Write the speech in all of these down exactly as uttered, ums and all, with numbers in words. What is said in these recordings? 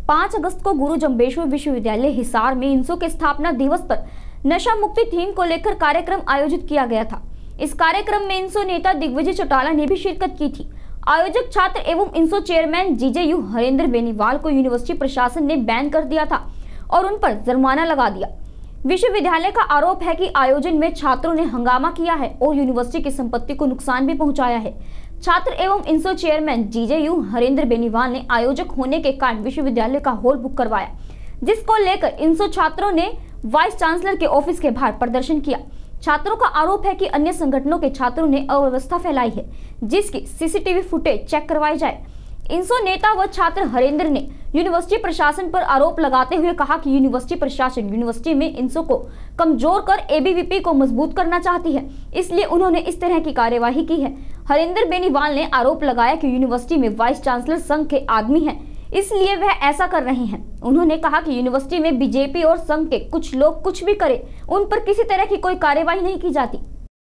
पाँच अगस्त को गुरु जम्बेश्वर विश्वविद्यालय हिसार में इंसो के स्थापना दिवस पर नशा मुक्ति थीम को लेकर कार्यक्रम आयोजित किया गया था। इस कार्यक्रम में इंसो नेता दिग्विजय चौटाला ने भी शिरकत की थी। आयोजक छात्र एवं इंसो चेयरमैन जीजेयू हरेंद्र बेनीवाल को यूनिवर्सिटी प्रशासन ने बैन कर दिया था और उन पर जुर्माना लगा दिया। विश्वविद्यालय का आरोप है कि आयोजन में छात्रों ने हंगामा किया है और यूनिवर्सिटी की संपत्ति को नुकसान भी पहुंचाया है। छात्र एवं इंसो चेयरमैन जीजेयू हरेंद्र बेनीवाल ने आयोजक होने के कारण विश्वविद्यालय का हॉल बुक करवाया, जिसको लेकर इंसो छात्रों ने वाइस चांसलर के ऑफिस के बाहर प्रदर्शन किया। छात्रों का आरोप है कि अन्य संगठनों के छात्रों ने अव्यवस्था फैलाई है, जिसकी सीसीटीवी फुटेज चेक करवाई जाए। इंसो नेता व छात्र हरेंद्र ने यूनिवर्सिटी प्रशासन पर आरोप लगाते हुए कहा कि यूनिवर्सिटी प्रशासन यूनिवर्सिटी में इंसो को कमजोर कर एबीवीपी को मजबूत करना चाहती है, इसलिए उन्होंने इस तरह की कार्यवाही की है। हरेंद्र बेनीवाल ने आरोप लगाया कि यूनिवर्सिटी में वाइस चांसलर संघ के आदमी हैं, इसलिए वह ऐसा कर रहे हैं। उन्होंने कहा कि यूनिवर्सिटी में बीजेपी और संघ के कुछ लोग कुछ भी करे, उन पर किसी तरह की कोई कार्यवाही नहीं की जाती।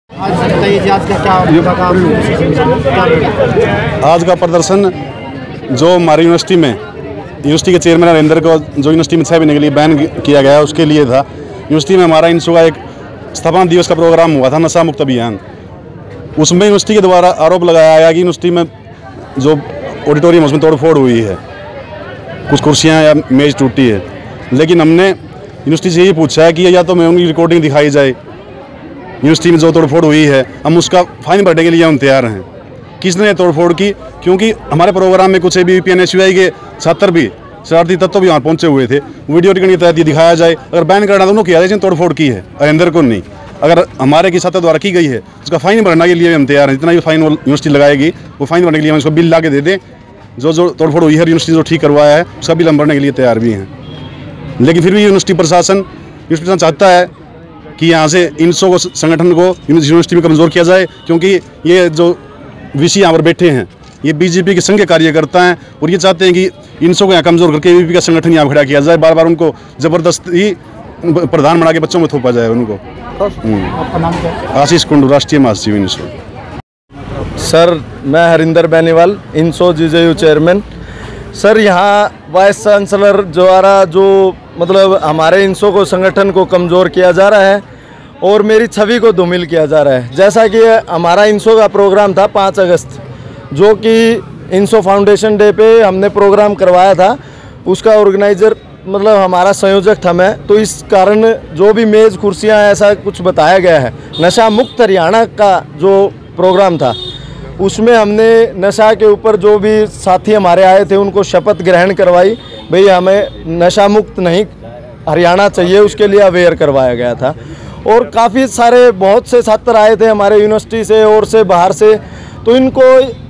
आज का प्रदर्शन जो हमारी यूनिवर्सिटी में यूनिवर्सिटी के चेयरमैन हरेंद्र को जो यूनिवर्सिटी में छः महीने के लिए बैन किया गया है, उसके लिए था। यूनिवर्सिटी में हमारा इंसो का एक स्थापना दिवस का प्रोग्राम हुआ था, नशा मुक्त अभियान। उसमें यूनिवर्सिटी के द्वारा आरोप लगाया गया कि यूनिवर्सिटी में जो ऑडिटोरियम उसमें तोड़फोड़ हुई है, कुछ कुर्सियाँ या मेज टूटी है। लेकिन हमने यूनिवर्सिटी से यही पूछा है कि या तो हमें उनकी रिकॉर्डिंग दिखाई जाए, यूनिवर्सिटी में जो तोड़फोड़ हुई है हम उसका फाइन भरने के लिए हम तैयार हैं। किसने तोड़फोड़ की? क्योंकि हमारे प्रोग्राम में कुछ ABVP N S U I के छात्र भी शरारती तत्व भी वहाँ पहुँचे हुए थे। वीडियो रिकॉर्डिंग के तहत ये दिखाया जाए, अगर बैन करना तो उन्होंने किया जिसने तोड़फोड़ की है, हरेंद्र को नहीं। अगर हमारे की छात्र द्वारा की गई है उसका फाइन भरने के लिए हम तैयार हैं। जितना भी फाइन यूनिवर्सिटी लगाएगी वो फाइन भरने के लिए हम उसको बिल ला के दे दें। जो जो तोड़फोड़ हुई है यूनिवर्सिटी जो ठीक करवाया है उसका बिल हम भरने के लिए तैयार भी हैं। लेकिन फिर भी यूनिवर्सिटी प्रशासन यूनिवर्सिटी चाहता है कि यहाँ से इंसो को संगठन को यूनिवर्सिटी में कमज़ोर किया जाए, क्योंकि ये जो वीसी यहाँ पर बैठे हैं ये बीजेपी के संघ के कार्यकर्ता हैं और ये चाहते हैं कि इंसो को यहाँ कमज़ोर करके एबीवीपी का संगठन यहाँ खड़ा किया जाए। बार बार उनको ज़बरदस्ती प्रधान बना के बच्चों में थोपा जाए उनको। आपका नाम क्या है? आशीष कुंडू, राष्ट्रीय महासचिव इंसो। सर, मैं Harinder Beniwal, INSO GJU chairman. Sir, यहाँ वाइस चांसलर द्वारा जो मतलब हमारे इंसो को संगठन को कमज़ोर किया जा रहा है और मेरी छवि को धूमिल किया जा रहा है। जैसा कि हमारा इंसो का प्रोग्राम था पाँच अगस्त, जो कि इंसो फाउंडेशन डे पे हमने प्रोग्राम करवाया था, उसका ऑर्गेनाइज़र मतलब हमारा संयोजक था मैं। तो इस कारण जो भी मेज़ कुर्सियाँ ऐसा कुछ बताया गया है, नशा मुक्त हरियाणा का जो प्रोग्राम था उसमें हमने नशा के ऊपर जो भी साथी हमारे आए थे उनको शपथ ग्रहण करवाई। भाई हमें नशा मुक्त नहीं हरियाणा चाहिए, उसके लिए अवेयर करवाया गया था। और काफ़ी सारे बहुत से छात्र आए थे हमारे यूनिवर्सिटी से और से बाहर से। तो इनको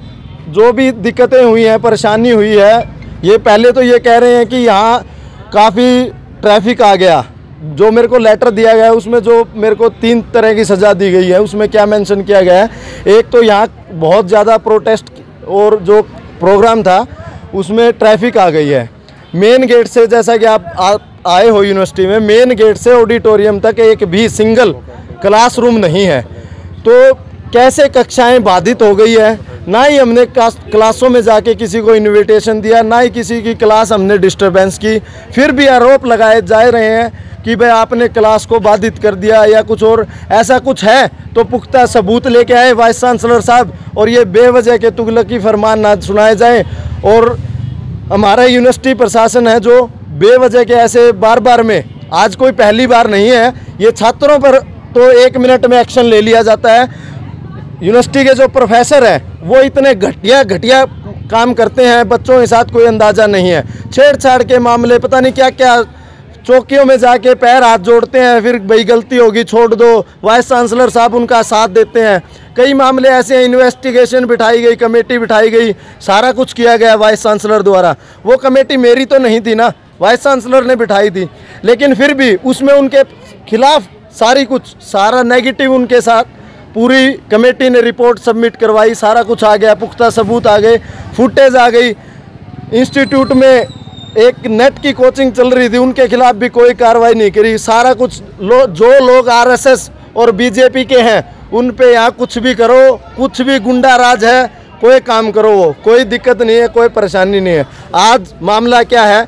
जो भी दिक्कतें हुई हैं, परेशानी हुई है, ये पहले तो ये कह रहे हैं कि यहाँ काफ़ी ट्रैफिक आ गया। जो मेरे को लेटर दिया गया है उसमें जो मेरे को तीन तरह की सज़ा दी गई है, उसमें क्या मेंशन किया गया है? एक तो यहाँ बहुत ज़्यादा प्रोटेस्ट और जो प्रोग्राम था उसमें ट्रैफिक आ गई है। मेन गेट से, जैसा कि आप आ, आए हो यूनिवर्सिटी में, मेन गेट से ऑडिटोरियम तक एक भी सिंगल क्लासरूम नहीं है। तो कैसे कक्षाएं बाधित हो गई है? ना ही हमने क्लासों में जाके किसी को इनविटेशन दिया, ना ही किसी की क्लास हमने डिस्टर्बेंस की। फिर भी आरोप लगाए जा रहे हैं कि भाई आपने क्लास को बाधित कर दिया या कुछ और। ऐसा कुछ है तो पुख्ता सबूत लेके आए वाइस चांसलर साहब, और ये बेवजह के तुगलकी फरमान ना सुनाए जाएं। और हमारा यूनिवर्सिटी प्रशासन है जो बेवजह के ऐसे बार बार में, आज कोई पहली बार नहीं है, ये छात्रों पर तो एक मिनट में एक्शन ले लिया जाता है। यूनिवर्सिटी के जो प्रोफेसर हैं वो इतने घटिया घटिया काम करते हैं, बच्चों के साथ कोई अंदाज़ा नहीं है। छेड़छाड़ के मामले, पता नहीं क्या क्या, चौकियों में जाके पैर हाथ जोड़ते हैं, फिर भाई गलती होगी छोड़ दो, वाइस चांसलर साहब उनका साथ देते हैं। कई मामले ऐसे हैं, इन्वेस्टिगेशन बिठाई गई, कमेटी बिठाई गई, सारा कुछ किया गया वाइस चांसलर द्वारा। वो कमेटी मेरी तो नहीं थी ना, वाइस चांसलर ने बिठाई थी, लेकिन फिर भी उसमें उनके खिलाफ सारी कुछ सारा नेगेटिव उनके साथ पूरी कमेटी ने रिपोर्ट सबमिट करवाई, सारा कुछ आ गया, पुख्ता सबूत आ गए, फुटेज आ गई। इंस्टीट्यूट में एक नेट की कोचिंग चल रही थी, उनके खिलाफ भी कोई कार्रवाई नहीं करी। सारा कुछ लो, जो लोग आरएसएस और बीजेपी के हैं उन पे यहाँ कुछ भी करो, कुछ भी गुंडा राज है, कोई काम करो, वो कोई दिक्कत नहीं है, कोई परेशानी नहीं है। आज मामला क्या है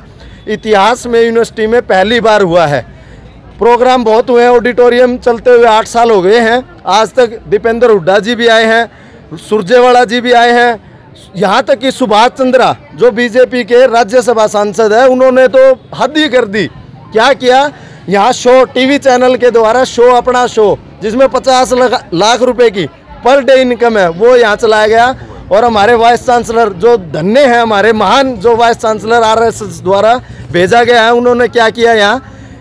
इतिहास में यूनिवर्सिटी में पहली बार हुआ है। प्रोग्राम बहुत हुए हैं, ऑडिटोरियम चलते हुए आठ साल हो गए हैं। आज तक दीपेंद्र हुड्डा जी भी आए हैं, सुरजेवाला जी भी आए हैं, यहाँ तक कि सुभाष चंद्रा जो बीजेपी के राज्यसभा सांसद है, उन्होंने तो हद ही कर दी। क्या किया, यहाँ शो टीवी चैनल के द्वारा शो, अपना शो जिसमें पचास लाख रुपए की पर डे इनकम है, वो यहाँ चलाया गया। और हमारे वाइस चांसलर जो धन्य हैं, हमारे महान जो vice chancellor R S S द्वारा भेजा गया है, उन्होंने क्या किया, यहाँ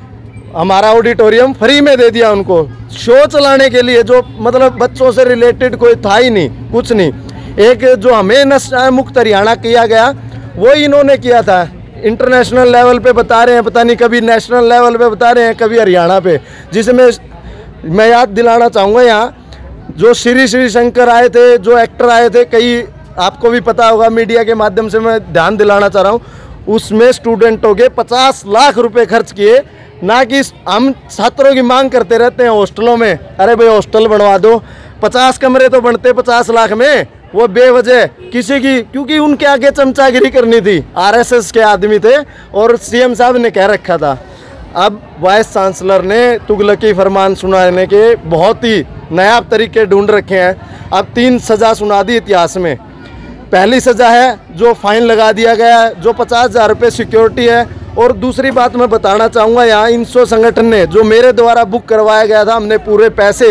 हमारा ऑडिटोरियम फ्री में दे दिया उनको शो चलाने के लिए, जो मतलब बच्चों से रिलेटेड कोई था ही नहीं, कुछ नहीं। एक जो हमें नशा मुक्त हरियाणा किया गया वो इन्होंने किया था। इंटरनेशनल लेवल पे बता रहे हैं, पता नहीं कभी नेशनल लेवल पे बता रहे हैं, कभी हरियाणा पे। जिसमें मैं याद दिलाना चाहूँगा, यहाँ जो श्री श्री शंकर आए थे, जो एक्टर आए थे, कई आपको भी पता होगा, मीडिया के माध्यम से मैं ध्यान दिलाना चाह रहा हूँ, उसमें स्टूडेंटों के पचास लाख रुपए खर्च किए। ना कि हम छात्रों की मांग करते रहते हैं हॉस्टलों में, अरे भाई हॉस्टल बनवा दो, पचास कमरे तो बनते पचास लाख में, वो बेवजह किसी की, क्योंकि उनके आगे चमचागिरी करनी थी, आरएसएस के आदमी थे और सीएम साहब ने कह रखा था। अब वाइस चांसलर ने तुगलकी फरमान सुनाने के बहुत ही नायाब तरीके ढूंढ रखे हैं। अब तीन सज़ा सुना दी इतिहास में। पहली सज़ा है जो फाइन लगा दिया गया है, जो पचास हज़ार रुपये सिक्योरिटी है। और दूसरी बात मैं बताना चाहूँगा, यहाँ इंसो संगठन ने जो मेरे द्वारा बुक करवाया गया था, हमने पूरे पैसे,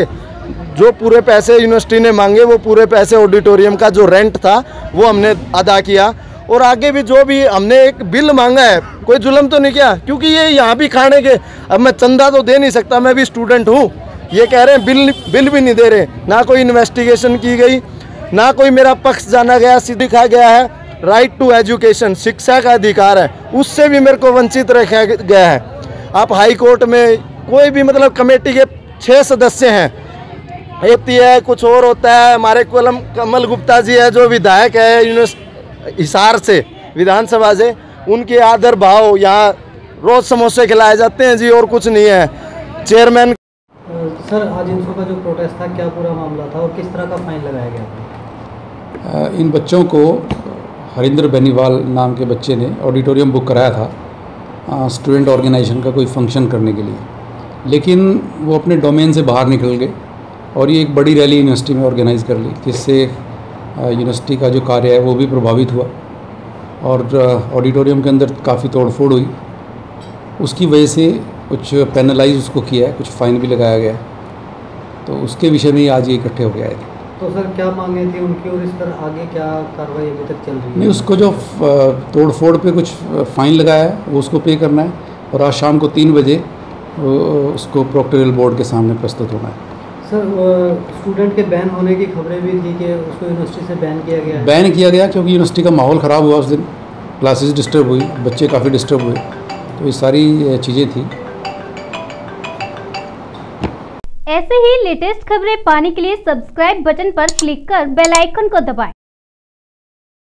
जो पूरे पैसे यूनिवर्सिटी ने मांगे, वो पूरे पैसे ऑडिटोरियम का जो रेंट था वो हमने अदा किया। और आगे भी जो भी हमने एक बिल मांगा है, कोई जुल्म तो नहीं किया, क्योंकि ये यहाँ भी खाने के, अब मैं चंदा तो दे नहीं सकता, मैं भी स्टूडेंट हूँ। ये कह रहे हैं बिल बिल भी नहीं दे रहे, ना कोई इन्वेस्टिगेशन की गई, ना कोई मेरा पक्ष जाना गया, सीधे दिखा गया है। राइट टू एजुकेशन, शिक्षा का अधिकार है, उससे भी मेरे को वंचित रखा गया है। आप हाई कोर्ट में कोई भी मतलब कमेटी के छः सदस्य हैं, होती है कुछ और होता है। हमारे कलम कमल गुप्ता जी है जो विधायक है यूनिवर्सिटी हिसार से, विधानसभा से, उनके आदर भाव यहाँ रोज़ समोसे खिलाए जाते हैं जी, और कुछ नहीं है। चेयरमैन सर, आज इंसो का जो प्रोटेस्ट था, क्या पूरा मामला था और किस तरह का फाइन लगाया गया था? इन बच्चों को हरिंदर बेनीवाल नाम के बच्चे ने ऑडिटोरियम बुक कराया था स्टूडेंट ऑर्गेनाइजेशन का कोई फंक्शन करने के लिए, लेकिन वो अपने डोमेन से बाहर निकल गए और ये एक बड़ी रैली यूनिवर्सिटी में ऑर्गेनाइज़ कर ली, जिससे यूनिवर्सिटी का जो कार्य है वो भी प्रभावित हुआ और ऑडिटोरियम के अंदर काफ़ी तोड़फोड़ हुई। उसकी वजह से कुछ पेनलाइज उसको किया है, कुछ फ़ाइन भी लगाया गया है, तो उसके विषय में आज ये इकट्ठे हो गया है। तो सर, क्या मांगे थी उनकी और इस पर आगे क्या कार्रवाई अभी तक चल रही है? नहीं, उसको जो तोड़फोड़ पे कुछ फ़ाइन लगाया है वो उसको पे करना है और आज शाम को तीन बजे उसको प्रोक्टोरियल बोर्ड के सामने प्रस्तुत होना है। सर, स्टूडेंट के बैन होने की खबरें भी थी कि उसको यूनिवर्सिटी से बैन किया गया। बैन किया गया क्योंकि यूनिवर्सिटी का माहौल ख़राब हुआ उस दिन, क्लासेस डिस्टर्ब हुई, बच्चे काफ़ी डिस्टर्ब हुए, तो ये सारी चीज़ें थी। ऐसे ही लेटेस्ट खबरें पाने के लिए सब्सक्राइब बटन पर क्लिक कर बेल आइकन को दबाएं।